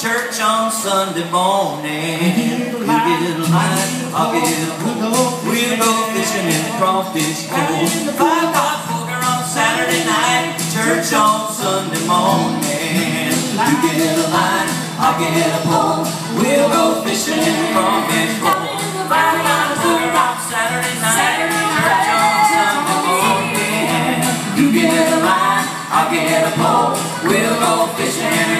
church on Sunday morning. You get a line, I'll get a pole. We'll go fishing in the crawfish cove. 5 o'clock poker on Saturday night, church on Sunday morning. You get a line, I'll get a pole. We'll go fishing in the crawfish cove. 5 o'clock poker on Saturday night, church on Sunday morning. You get a line, I'll get a pole. We'll go fishing.